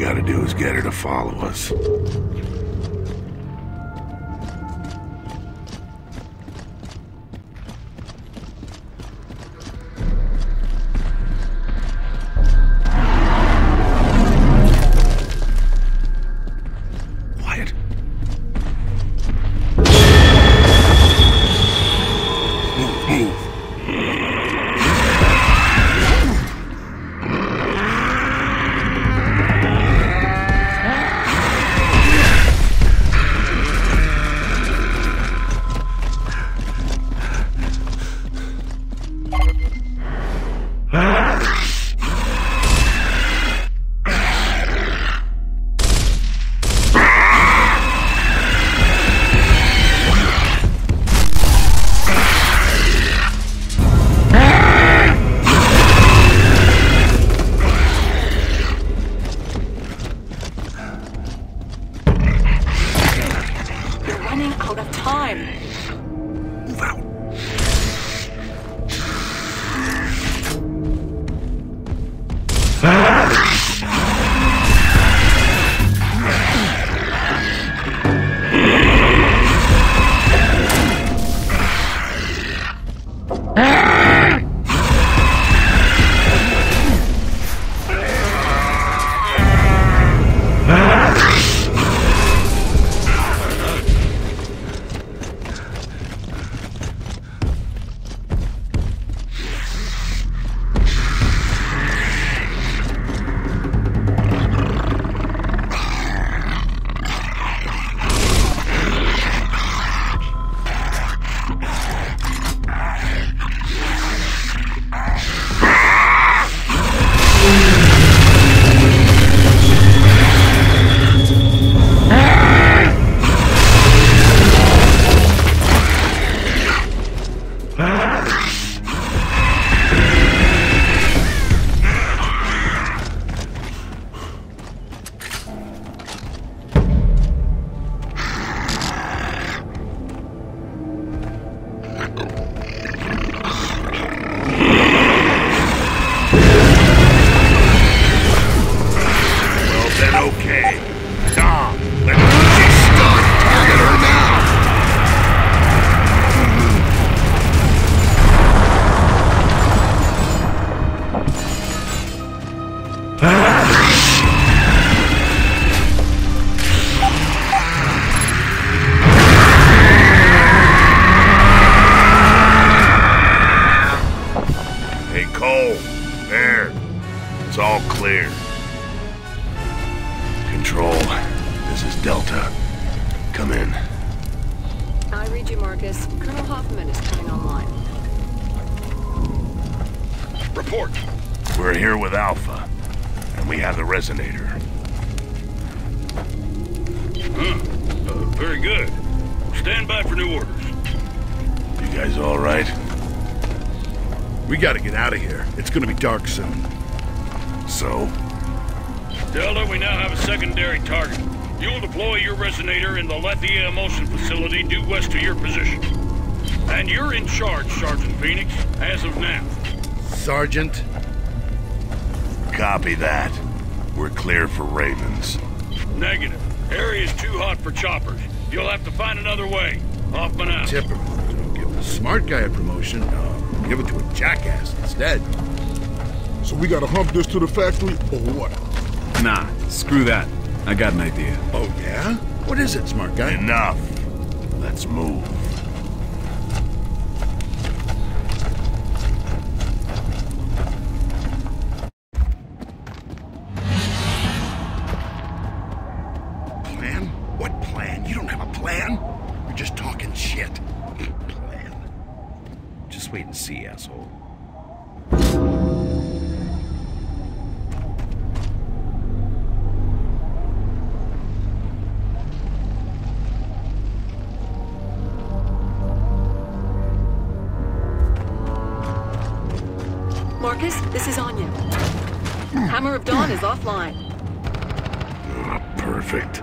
gotta do is get her to follow us. We're here with Alpha, and we have the resonator. Very good. Stand by for new orders. You guys all right? We gotta get out of here. It's gonna be dark soon. So? Delta, we now have a secondary target. You'll deploy your resonator in the Lethia Emulsion facility due west to your position. And you're in charge, Sergeant Phoenix, as of now. Sergeant? Copy that. We're clear for Ravens. Negative. Area's too hot for choppers. You'll have to find another way. Hoffman out. Tipper. Don't give a smart guy a promotion. Give it to a jackass instead. So we gotta hump this to the factory, or what? Nah, screw that. I got an idea. Oh, yeah? What is it, smart guy? Enough. Let's move. Plan? What plan? You don't have a plan? You're just talking shit. Plan. Just wait and see, asshole. Marcus, this is Anya. Hammer of Dawn is offline. Oh, perfect.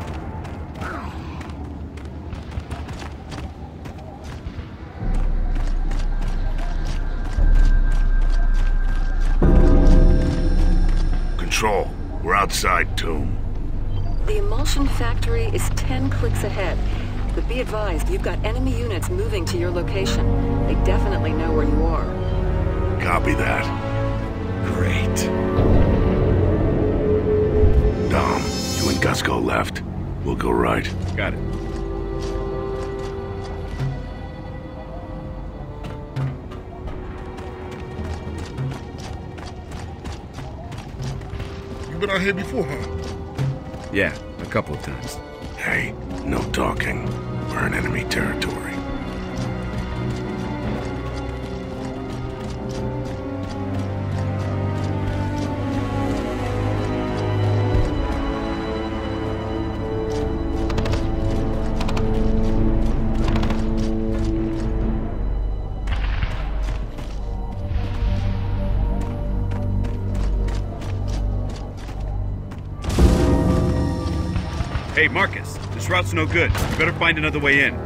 Control, we're outside Tomb. The emulsion factory is 10 clicks ahead. But be advised, you've got enemy units moving to your location. They definitely know where you are. Copy that. Great. Dom, you and Gus go left. We'll go right. Got it. You been out here before, huh? Yeah, a couple of times. Hey, no talking. We're in enemy territory. Hey, Marcus, this route's no good. You better find another way in.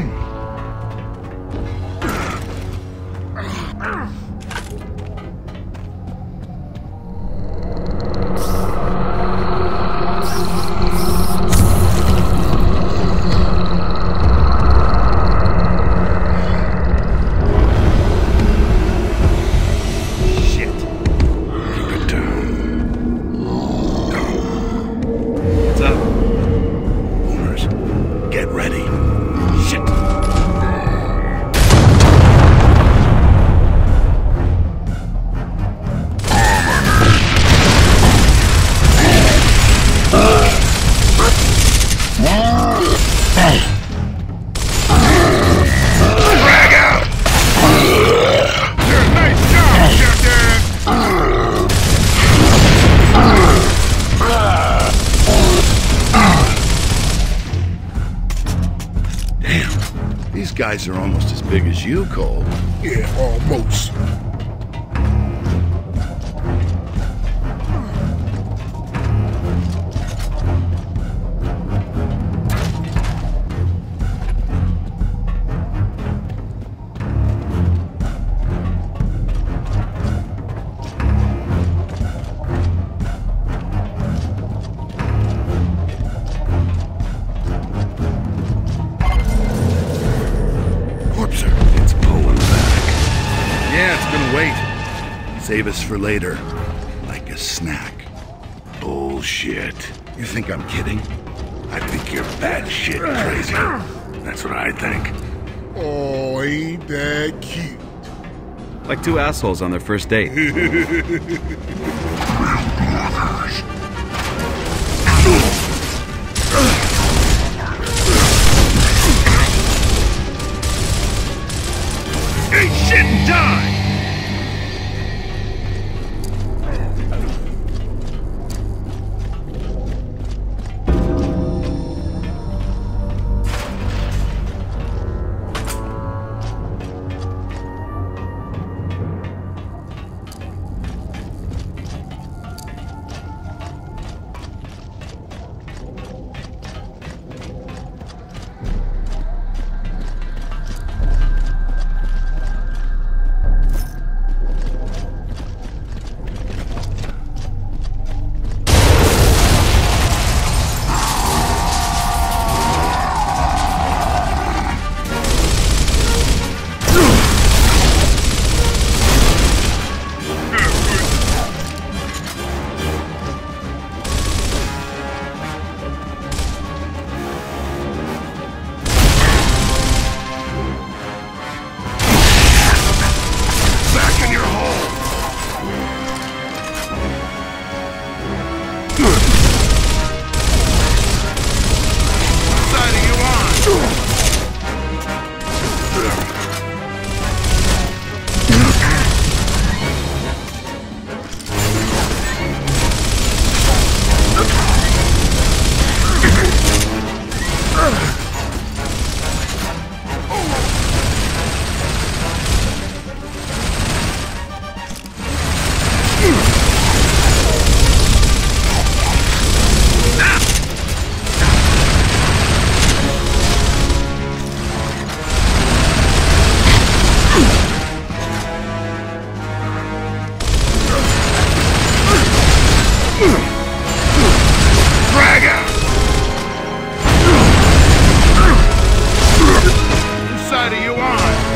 Keep it down. What's up? Boomers, get ready. Shit. Drag out! Nice job, Captain! Damn. These guys are almost as big as you, Cole. Yeah, almost. Corpser, It's pulling back. yeah, it's gonna wait. Save us for later. Like a snack. Bullshit. You think I'm kidding? I think you're bad shit crazy. That's what I think. Oh, ain't that cute? Like two assholes on their first date. Hey, shit and die! side are you on?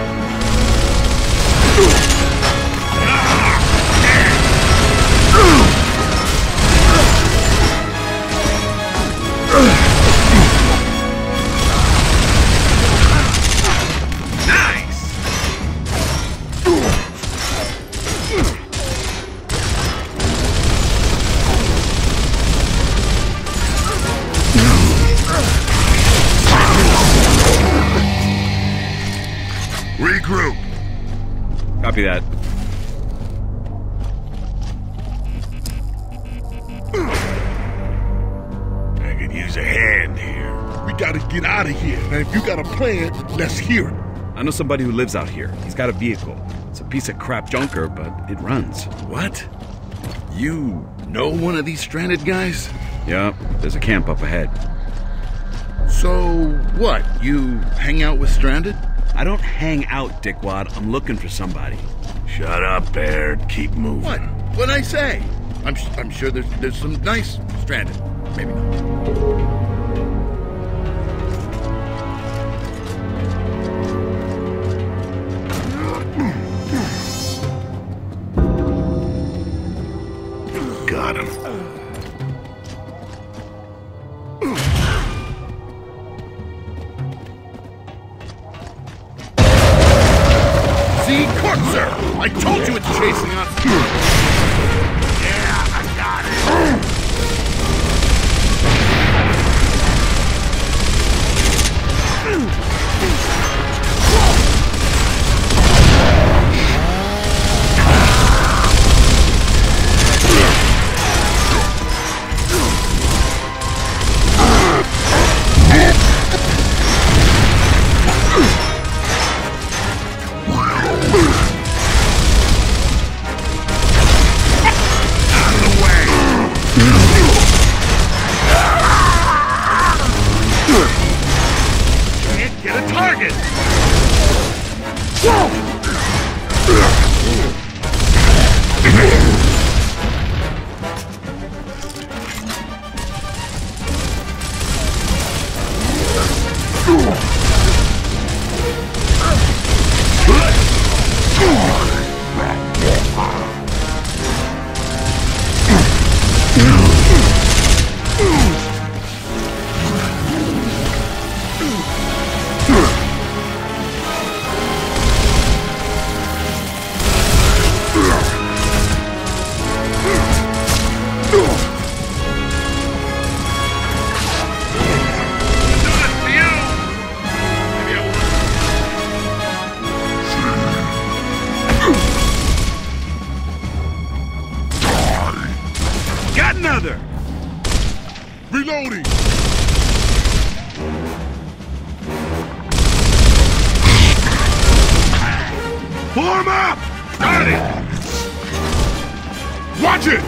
Regroup. Copy that. I could use a hand here. We gotta get out of here. Now, if you got a plan, let's hear it. I know somebody who lives out here. He's got a vehicle. It's a piece of crap junker, but it runs. What? You know one of these stranded guys? Yeah, there's a camp up ahead. So, what? You hang out with stranded? I don't hang out, dickwad. I'm looking for somebody. Shut up, Baird. Keep moving. What? What'd I say? I'm sure there's some nice stranded. Maybe not. Got him. See, Court, sir! I told you it's chasing us! Yeah, I got it. Got another! Reloading! Form up! Got it! Watch it!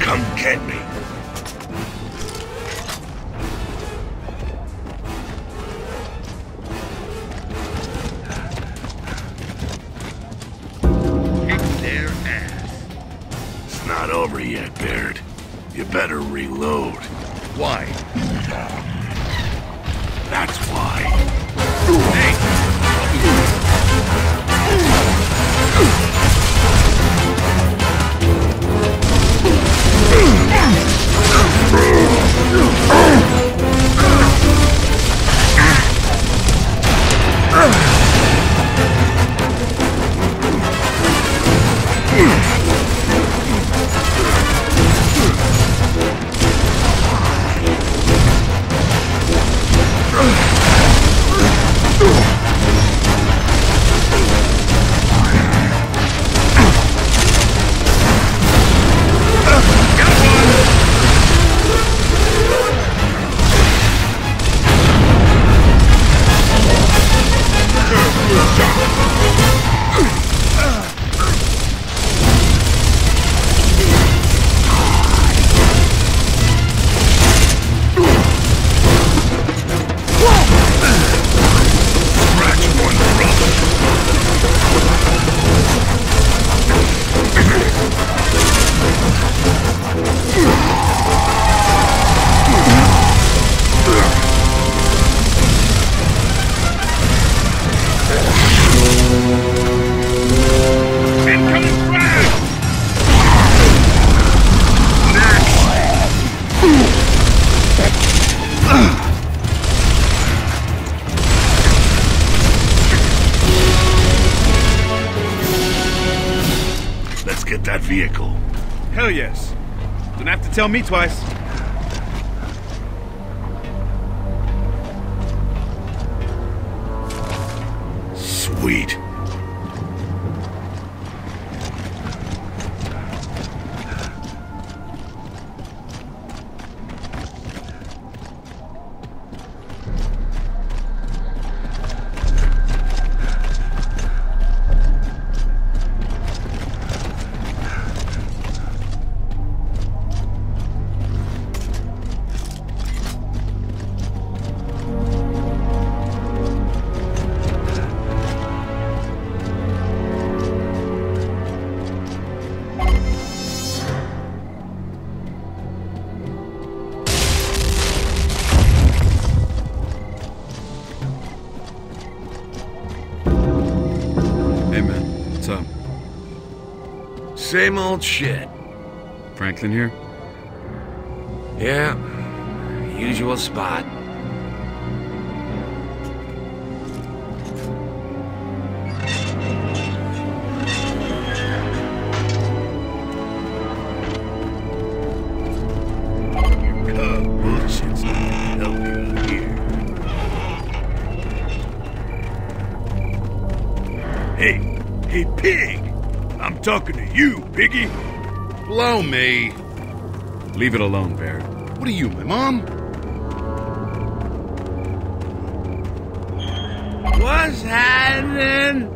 Come get me. Kick their ass. It's not over yet, Baird. You better reload. Why? That's why. Hey! Let's get that vehicle. Hell yes. Don't have to tell me twice. Sweet. Hey man, what's up? Same old shit. Franklin here? Yeah, usual spot. Bullshit's not gonna help you here. Hey, pig! I'm talking to you, piggy! Blow me. Leave it alone, Baird. What are you, my mom? What's happening?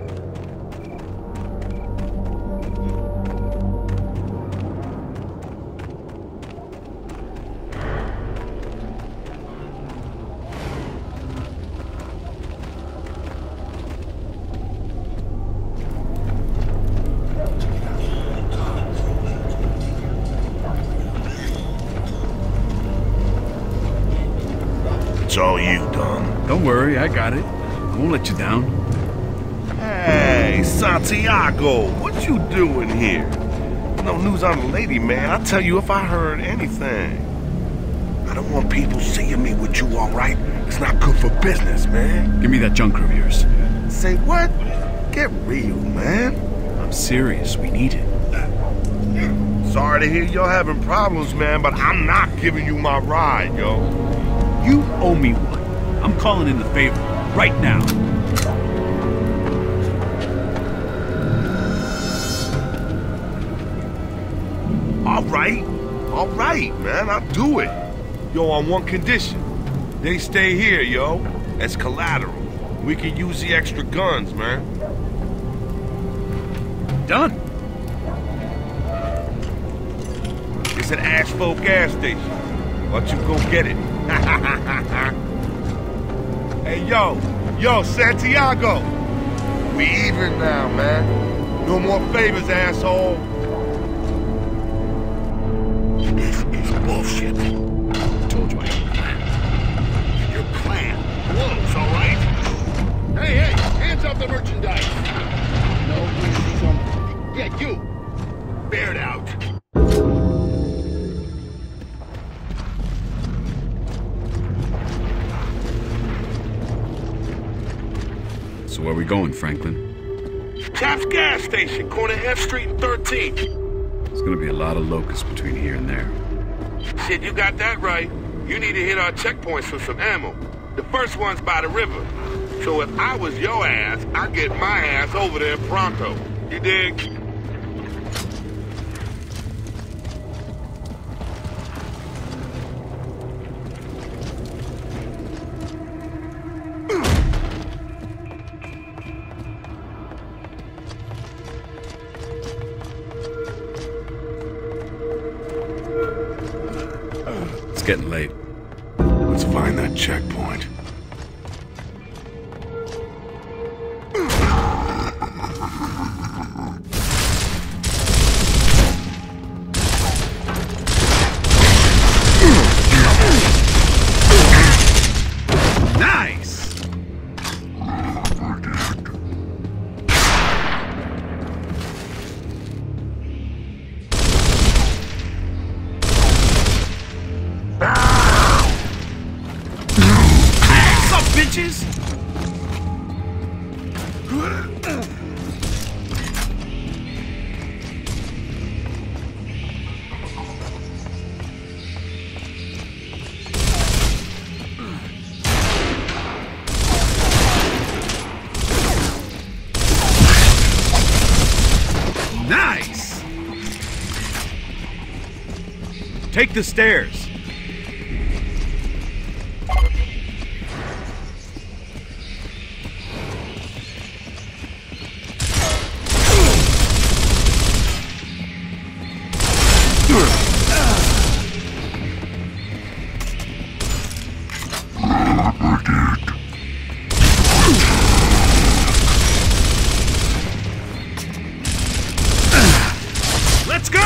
It's all you, Dom. Don't worry, I got it. I won't let you down. Hey, Santiago, what you doing here? No news on the lady, man. I'll tell you if I heard anything. I don't want people seeing me with you, all right? It's not good for business, man. Give me that junker of yours. Say what? Get real, man. I'm serious, we need it. Sorry to hear you're having problems, man, but I'm not giving you my ride, yo. You owe me one. I'm calling in the favor, right now. All right, man, I'll do it. Yo, on one condition. They stay here, yo, as collateral. We can use the extra guns, man. Done. It's at Asheville gas station. Why don't you go get it? Hey, yo, Santiago. We even now, man. No more favors, asshole. This is bullshit. Told you I had a plan. Your plan blows, all right? Hey, hands off the merchandise. No, we see some... Yeah, you. Bear it out. So where we going, Franklin? Chap's gas station, corner F Street and 13th. There's gonna be a lot of locusts between here and there. Shit, you got that right. You need to hit our checkpoints for some ammo. The first one's by the river. So if I was your ass, I'd get my ass over there pronto. You dig? It's getting late. Let's find that checkpoint. Nice! What's up, bitches? Nice! Take the stairs. Let's go!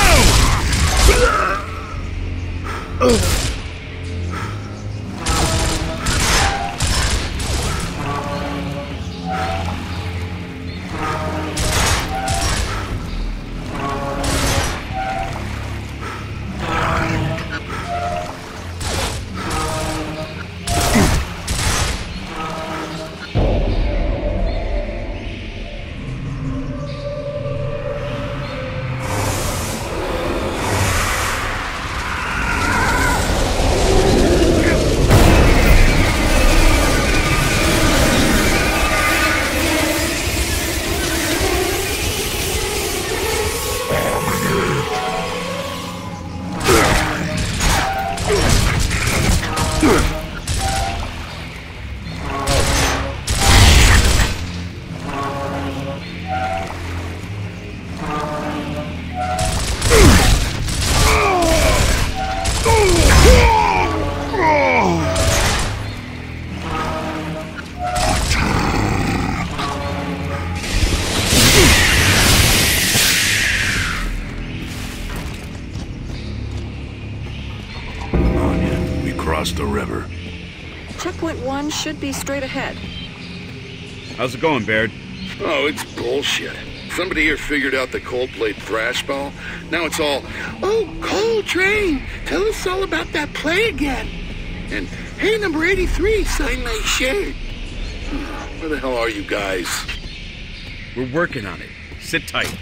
Across the river. Checkpoint 1 should be straight ahead. How's it going, Baird? Oh, it's bullshit. Somebody here figured out the Coldplay thrash ball. Now it's all, oh, Coltrane, tell us all about that play again. And, hey, number 83, sign my shirt. Where the hell are you guys? We're working on it. Sit tight.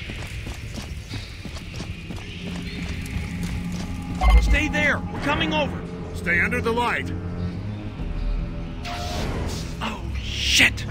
Stay there. We're coming over. Stay under the light. Oh, shit.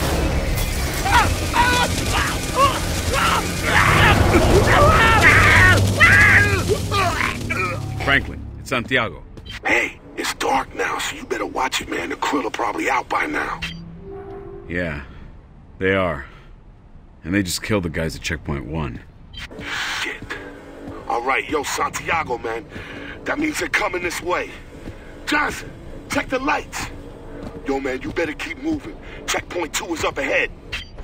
Franklin, it's Santiago. Hey, it's dark now, so you better watch it, man. The krill are probably out by now. Yeah, they are. And they just killed the guys at Checkpoint 1. Shit. All right, yo, Santiago, man. That means they're coming this way. Johnson, check the lights. Yo, man, you better keep moving. Checkpoint 2 is up ahead.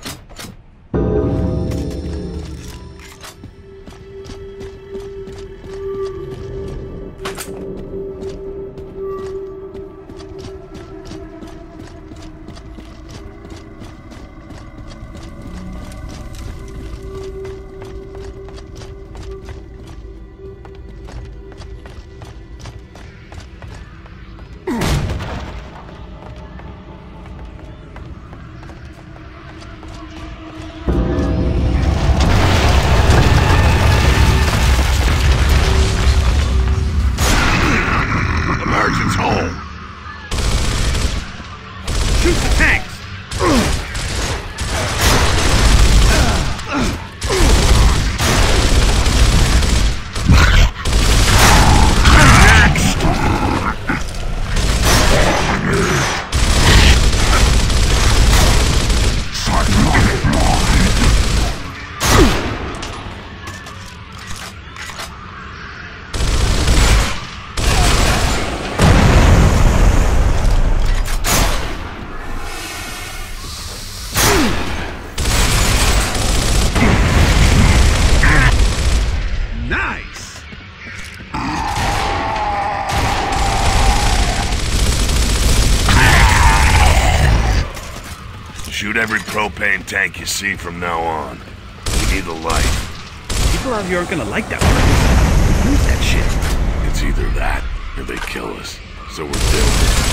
Shoot every propane tank you see from now on. We need a light. People out here aren't gonna like that one. Use that shit. It's either that, or they kill us. So we're building.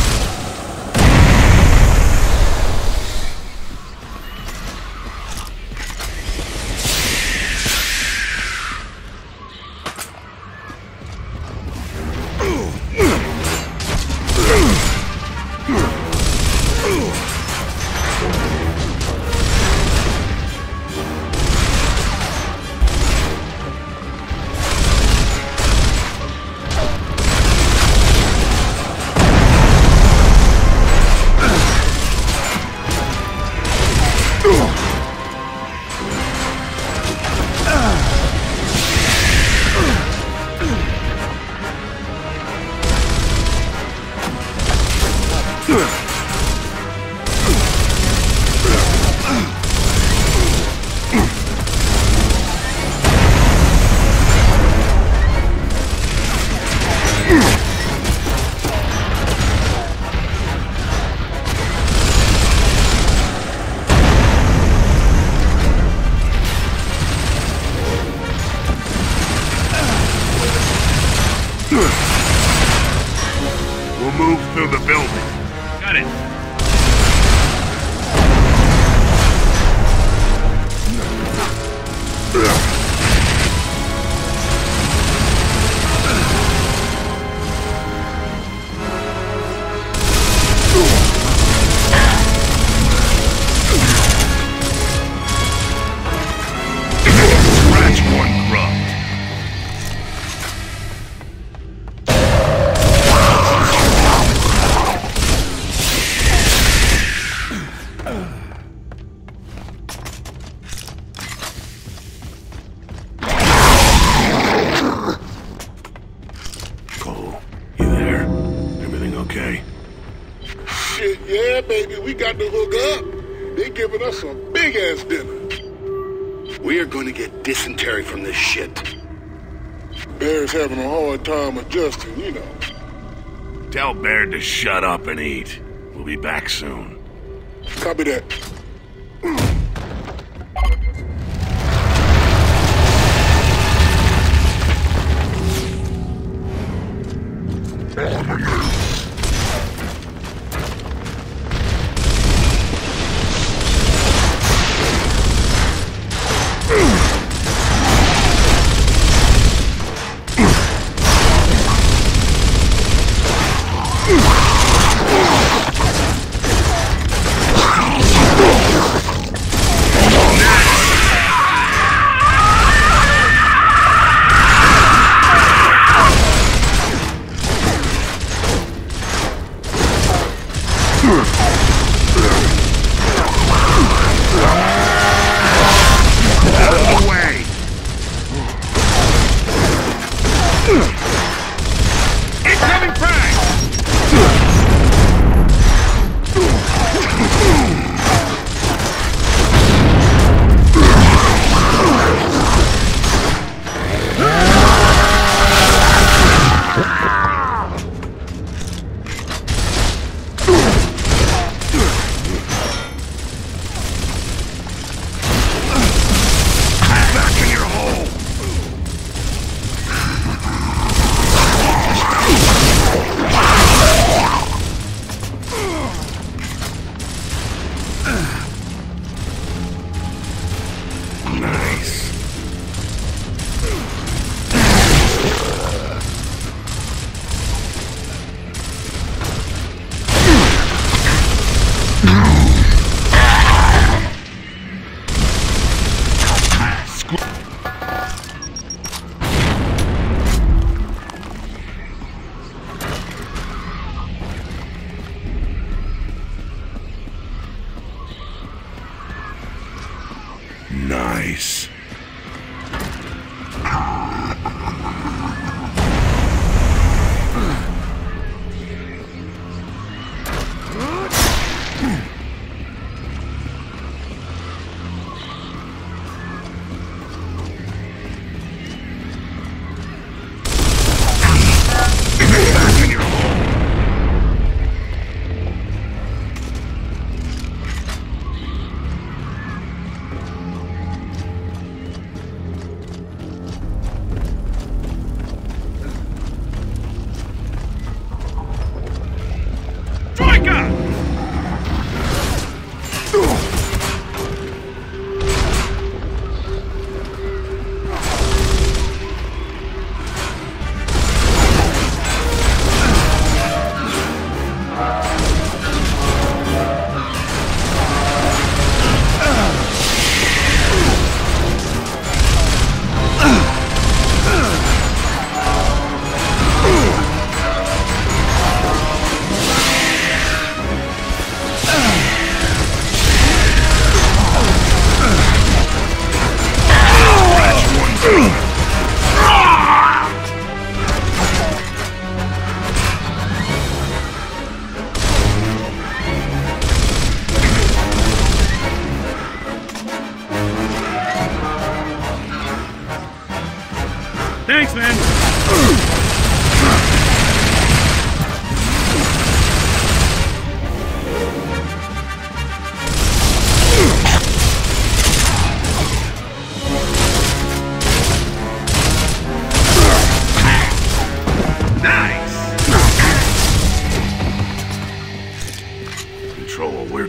We'll move through the building. Got it. Scratch one grub. Cole, you there? Everything okay? Shit, yeah, baby, we got to hook up. They giving us a big-ass dinner. We are going to get dysentery from this shit. Bear's having a hard time adjusting, you know. Tell Baird to shut up and eat. We'll be back soon. Copy that.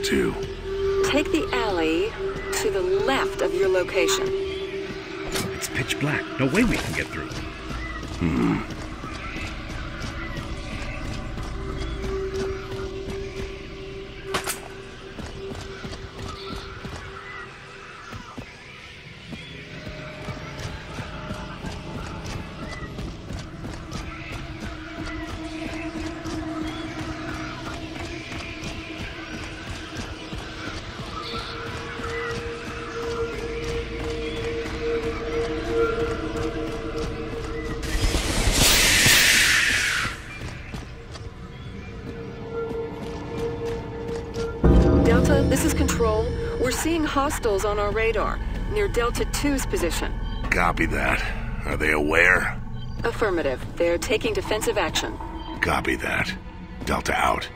to? Take the alley to the left of your location. It's pitch black. No way we can get through. Delta, this is Control. We're seeing hostiles on our radar, near Delta 2's position. Copy that. Are they aware? Affirmative. They're taking defensive action. Copy that. Delta out.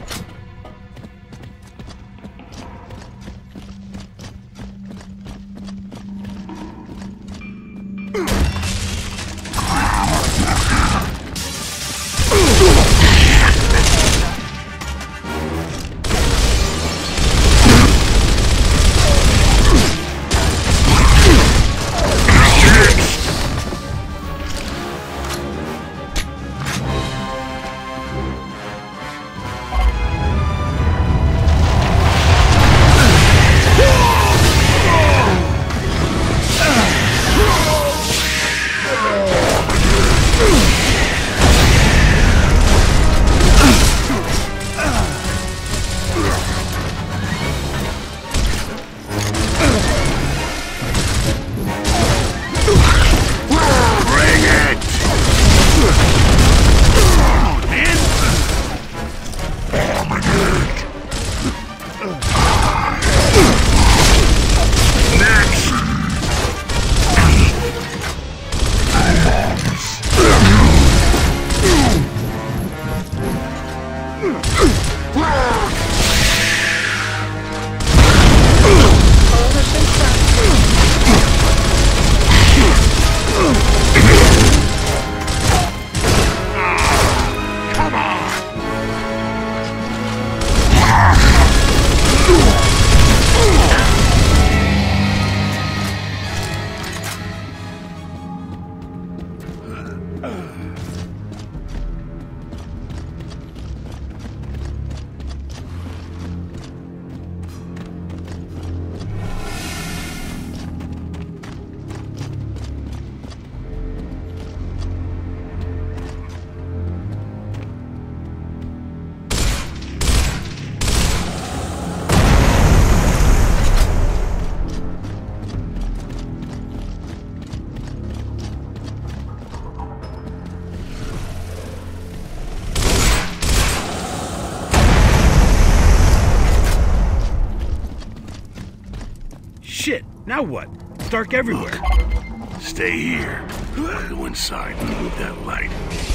Shit, now what? It's dark everywhere. Look, stay here. I'll go inside and move that light.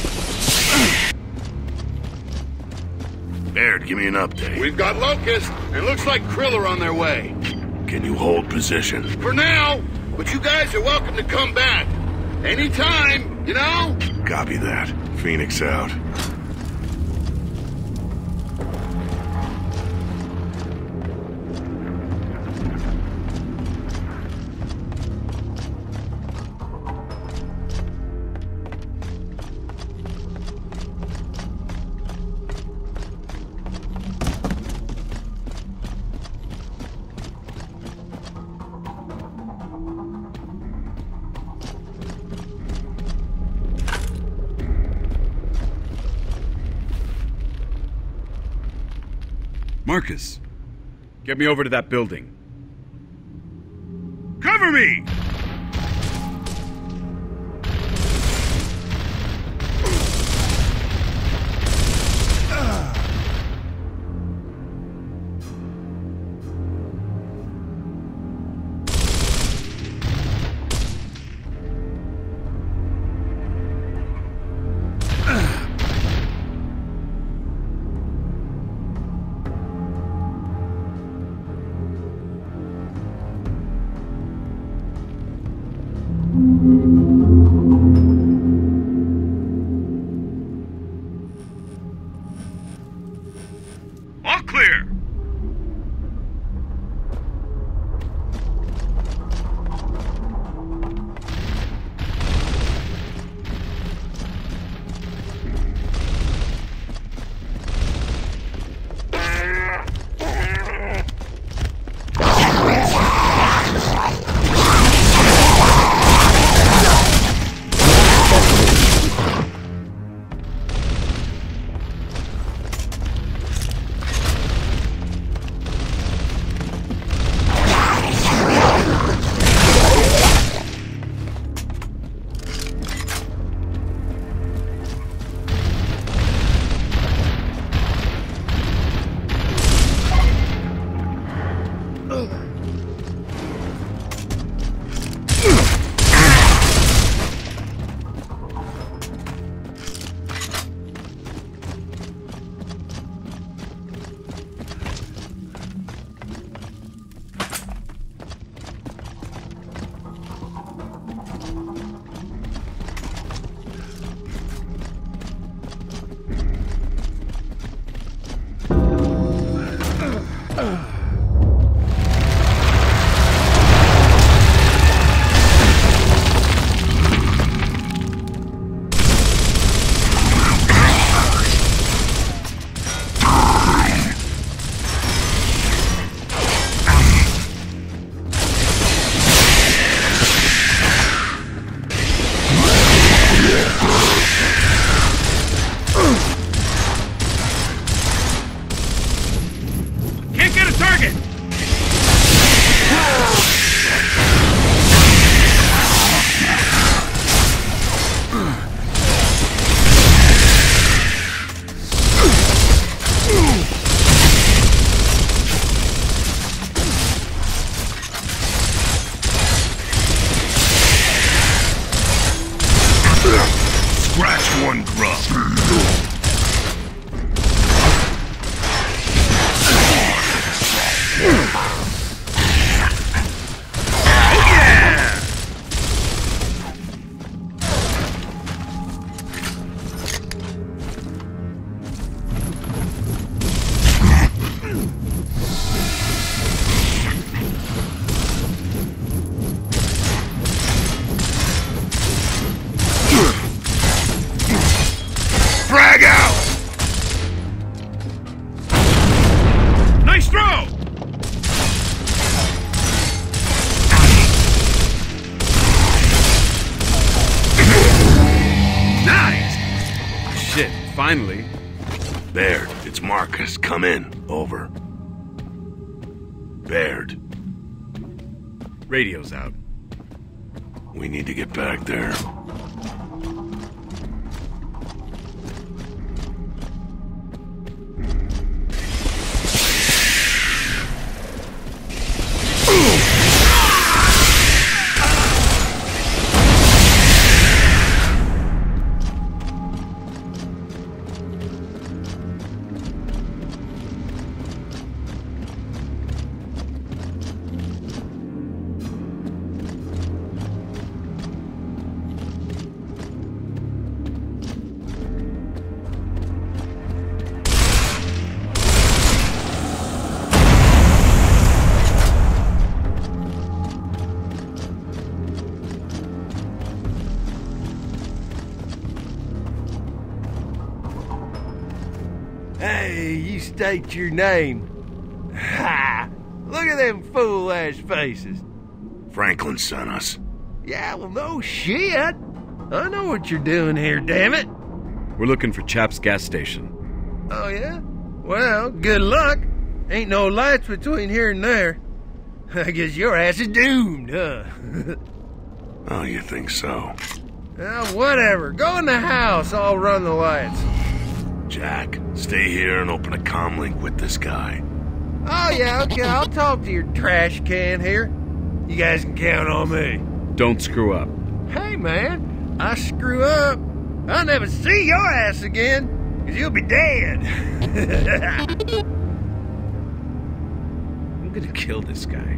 Baird, give me an update. We've got Locust, and looks like Krill are on their way. Can you hold position? For now, but you guys are welcome to come back. Anytime, you know? Copy that. Phoenix out. Marcus, get me over to that building. Cover me! Shit, finally. Baird, it's Marcus. Come in. Over. Baird, Radio's out. we need to get back there. Hey, you state your name. Ha! Look at them fool-ass faces. Franklin sent us. Yeah, well, no shit. I know what you're doing here, damn it. We're looking for Chap's gas station. Oh, yeah? Well, good luck. Ain't no lights between here and there. I guess your ass is doomed, huh? Oh, you think so? Well, whatever. Go in the house. I'll run the lights. Jack, stay here and open a comm link with this guy. Oh, yeah, okay. I'll talk to your trash can here. You guys can count on me. Don't screw up. Hey, man, I screw up, I'll never see your ass again, because you'll be dead. I'm gonna kill this guy.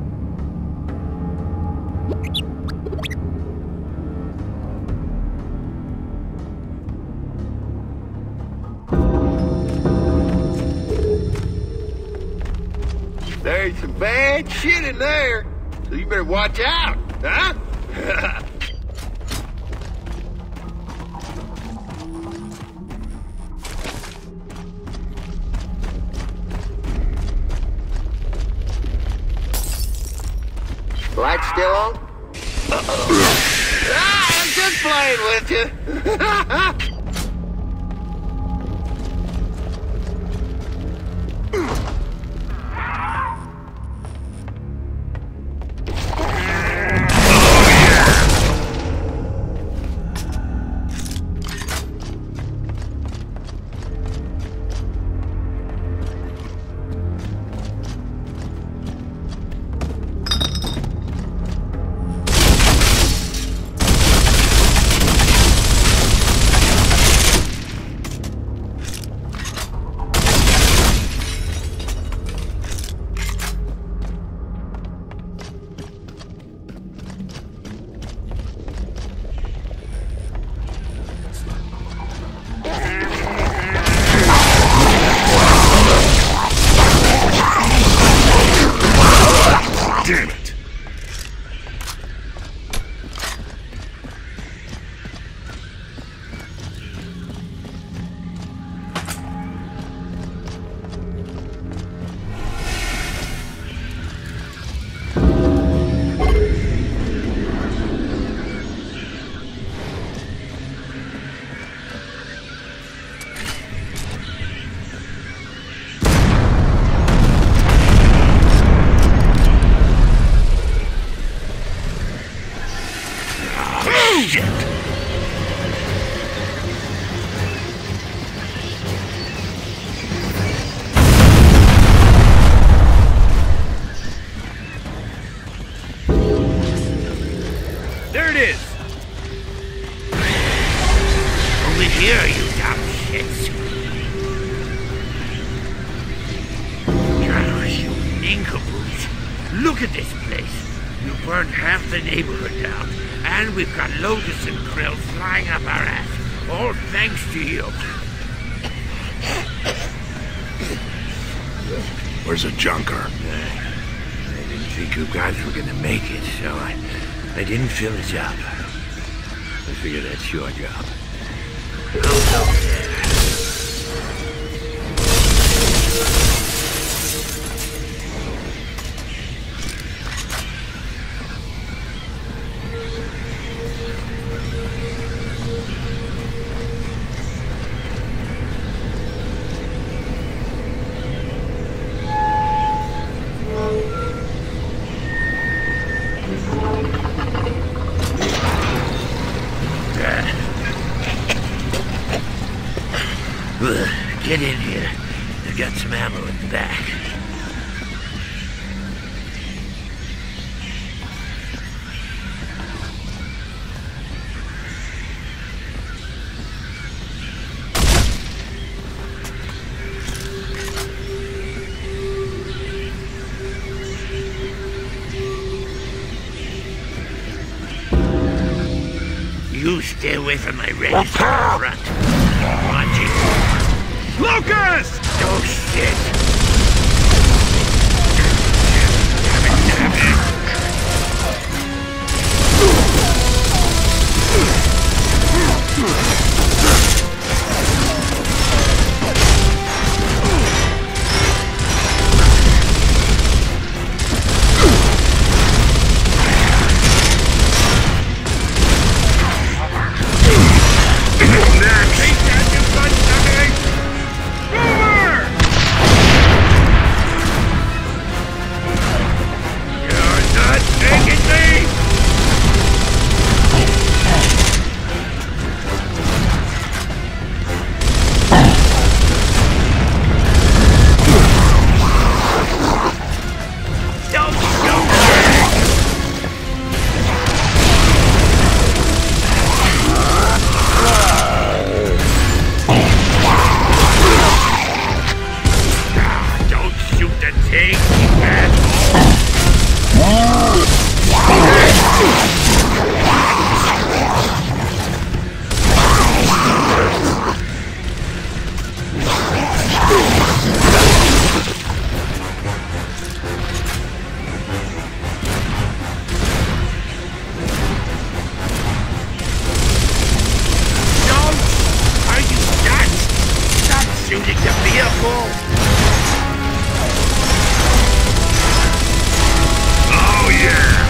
There's some bad shit in there, so you better watch out, huh? Lights still on? I'm just playing with you. Damn it! There it is! Over here, you dumb shits. Oh, you nincompoops. Look at this place. You burned half the neighborhood down, and we've got Lotus and Krill flying up our ass. All thanks to you. Where's the junker? I didn't think you guys were gonna make it, so I didn't fill it up. I figure that's your job. Get in here. I've got some ammo in the back. You stay away from my register front. Watch it. Lucas! Oh, shit. Shooting the vehicle! Oh, yeah!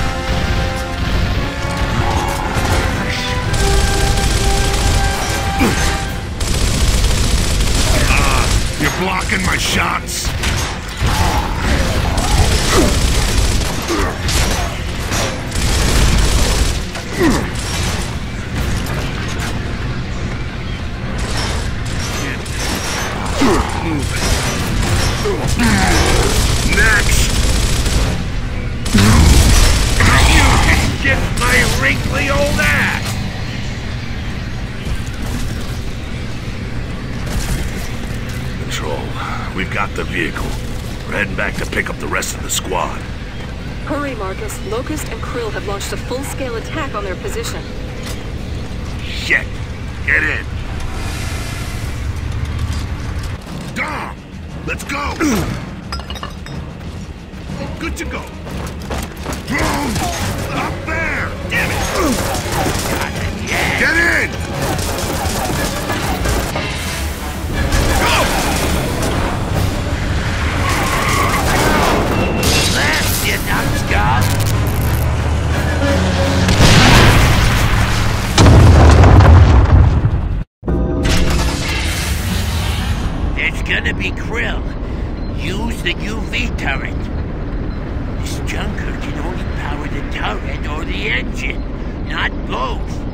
You're blocking my shots! Next! You can get my wrinkly old ass! Control, we've got the vehicle. We're heading back to pick up the rest of the squad. Hurry, Marcus. Locust and Krill have launched a full-scale attack on their position. Shit! Get in! Dom! Let's go! Good to go! Drone! Up there! Damn it! Get in! Go! Left, you numbskull! It's gonna be Krill. Use the UV turret. This junker can only power the turret or the engine, not both.